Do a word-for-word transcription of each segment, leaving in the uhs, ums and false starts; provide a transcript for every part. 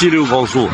齐刘高速。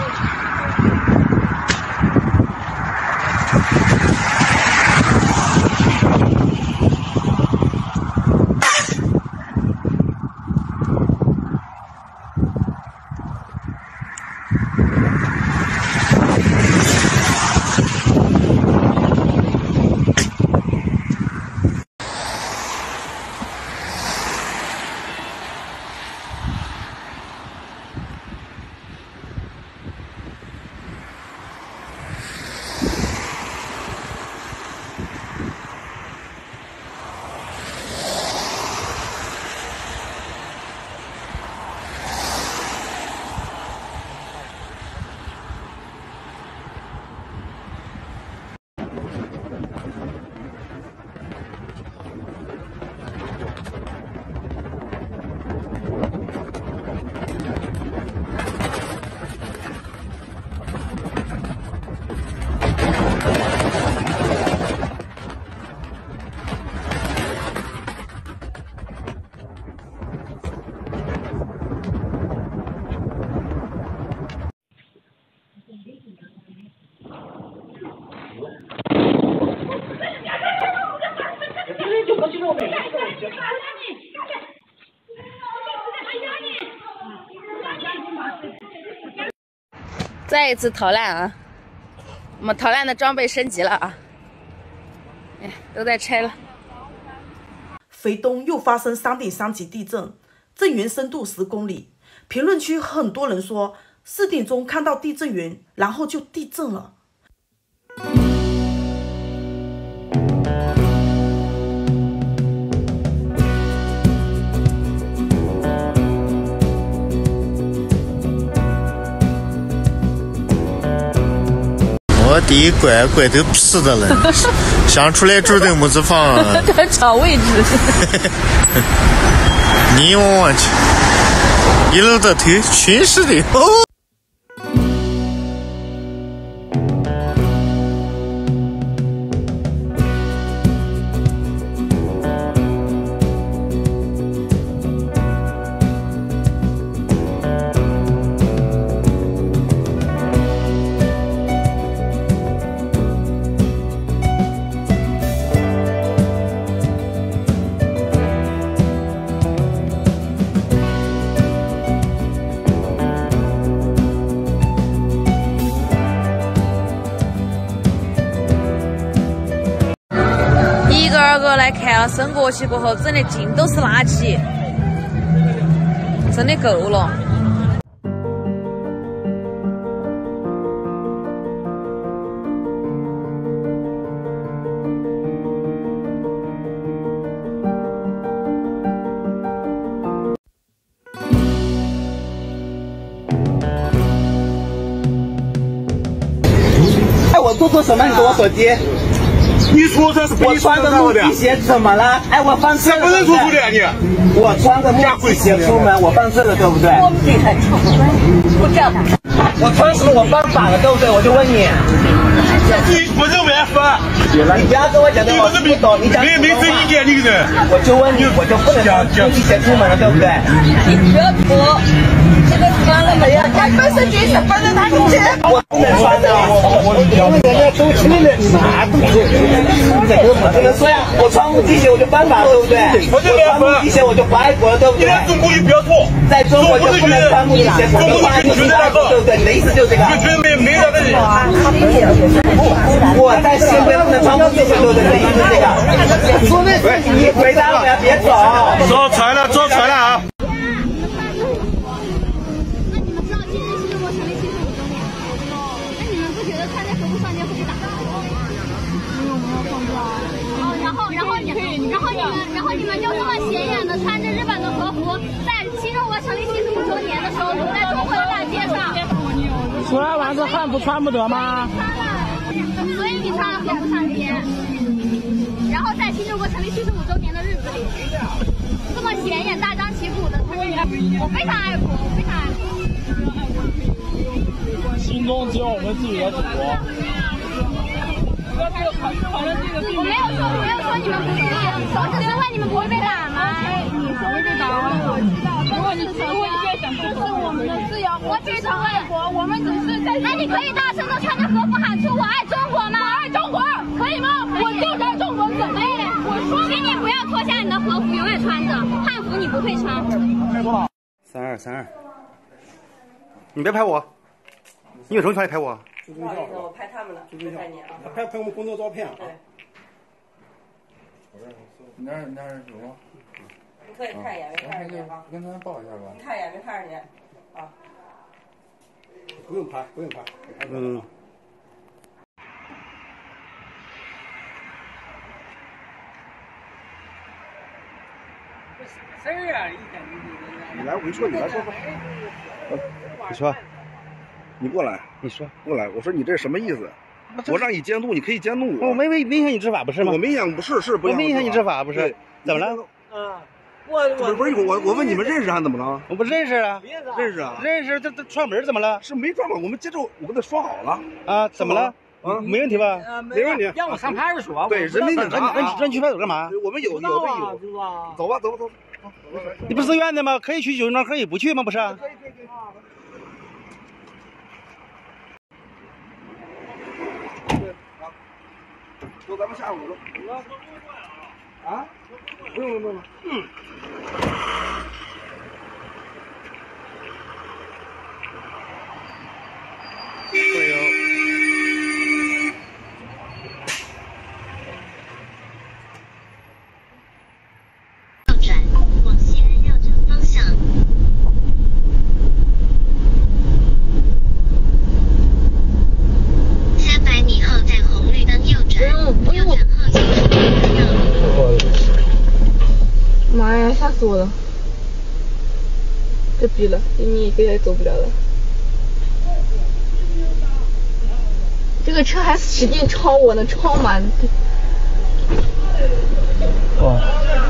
再一次逃难啊！我们逃难的装备升级了啊！哎，都在拆了。 肥东又发生三点三级地震，震源深度十公里。评论区很多人说四点钟看到地震云，然后就地震了。 我地怪怪都皮的了，想出来住都没子房。 他找位置。 你往往去，一路的头全是的。哦。 一个二个来看了，升过去过后，整的尽都是垃圾，真的够了。 哎，我做错什么？你给我手机。 你说这是我穿着木屐鞋怎么了？哎，我犯罪了。 不能说出的你。 我穿着木屐鞋出门，我犯罪了，对不对？我厉害，不这样。我穿什么？我犯法了，对不对？我就问你。 你不认为法？ 你不要跟我讲的我不懂，你讲没没证意见那个人。 我就问你，我就不能穿木屐鞋出门了，对不对？ 你不要脱。 这个穿了没有？他本身就是不能拿进去。 我不能穿的，我我因为人家周期内的啥都是，这个我不能说呀。我穿木屐鞋我就犯法了，对不对？我穿木屐鞋我就不爱国了，对不对？ 中国就不要脱， 在中国就不能穿木屐鞋，中国就不爱国，对不对？你的意思就是这个？ 就没没啥的。 我在新疆不能穿木屐鞋，对不对？你的意思是这个？说的是你回答我呀，别走。 坐船了，坐船了啊！ 然后你们就这么显眼的穿着日本的和服，在新中国成立七十五周年的时候，走在中国的大街上。 出来玩这汉服穿不得吗？ 所以你穿了和服上街，然后在新中国成立七十五周年的日子里，这么显眼、大张旗鼓的穿着，我非常爱国，我非常爱国。 心中只有我们自己的祖国。 我没有说，我没有说你们不是，守着之外你们不会被打吗？你说会被打，我知道。如果你如果你在想，这是我们的自由，我非常爱国，我们只是在。那你可以大声的穿着和服喊出“我爱中国”吗？我爱中国，可以吗？我就在中国，怎么样？我说，请你不要脱下你的和服，永远穿着汉服，你不会穿。 三二三二，你别拍我，你有什么权利拍我？ 不好意思，我拍他们了，不拍你啊。 拍拍我们工作照片啊。 对。 你那儿你那儿有吗？ 你可以看一眼，没看着你啊。 跟他报一下吧。 你看一眼，没看着你啊。 不用拍，不用拍。嗯。 事儿啊！ 你来，我跟你说，你来说说。你说。你过来。你说。过来，我说你这什么意思？我让你监督，你可以监督我。我没没影响你执法，不是吗？我没影响，不是是不？我没影响你执法，不是？怎么了？ 啊，我我不是我我问你们认识还怎么了？ 我不认识啊。 认识啊。 认识，这这串门怎么了？ 是没串门，我们接着我跟他说好了。 啊，怎么了？ 啊， 没问题吧？ 没问题。 让我上派出所。 对，人民警察。 让让你去派出所干嘛？ 我们有有备有。走吧，走吧，走。 你不是自愿的吗？可以去九庄，可以不去吗？不是？ 可以可以可以。走，咱们下午了。啊？不用了，不用了。嗯。会有。 右转，往西安绕城方向。三百米后在红绿灯右转，右转后进入道路。 妈呀，吓死我了！这逼了，你一个也走不了了。这个车还使劲超我呢，超满。 哇！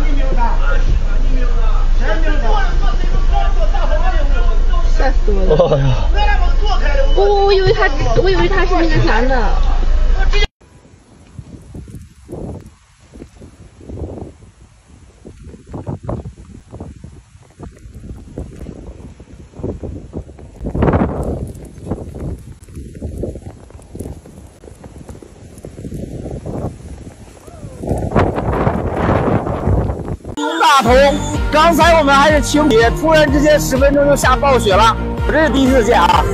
吓死我了！ 哎呀！ 我我以为他，我以为他是那个男的。 大同，刚才我们还是清理，突然之间十分钟就下暴雪了，我这是第一次见啊。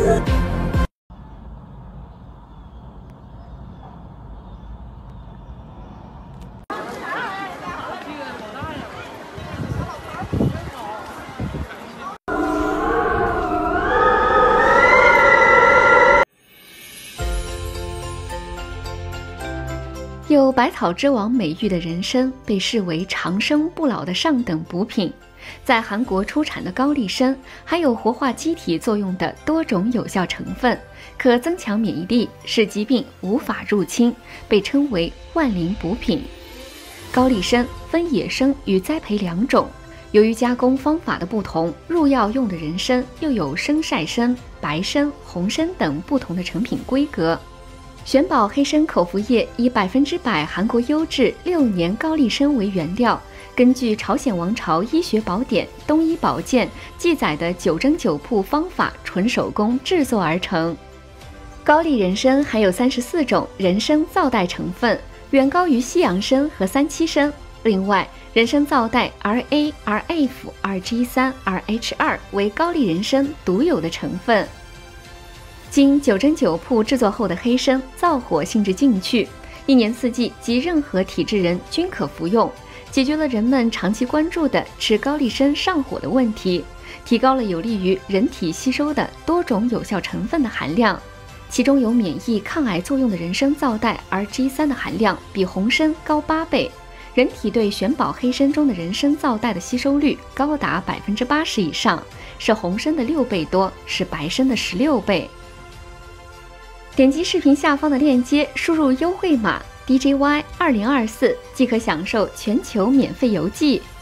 有百草之王美誉的人参被视为长生不老的上等补品，在韩国出产的高丽参含有活化机体作用的多种有效成分，可增强免疫力，使疾病无法入侵，被称为万灵补品。高丽参分野生与栽培两种，由于加工方法的不同，入药用的人参又有生晒参、白参、红参等不同的成品规格。玄宝黑参口服液以百分之百韩国优质六年高丽参为原料，根据朝鲜王朝医学宝典《东医宝鉴》记载的九蒸九铺方法纯手工制作而成。高丽人参含有三十四种人参皂苷成分，远高于西洋参和三七参。另外，人参皂苷 R A、R F、R G 三、R H 二为高丽人参独有的成分。经九蒸九铺制作后的黑参燥火性质进去，一年四季及任何体质人均可服用，解决了人们长期关注的吃高丽参上火的问题，提高了有利于人体吸收的多种有效成分的含量。其中有免疫抗癌作用的人参皂苷 R G 三 的含量比红参高八倍，人体对玄宝黑参中的人参皂苷的吸收率高达百分之八十以上，是红参的六倍多，是白参的十六倍。点击视频下方的链接，输入优惠码 D J Y 二零二四即可享受全球免费邮寄。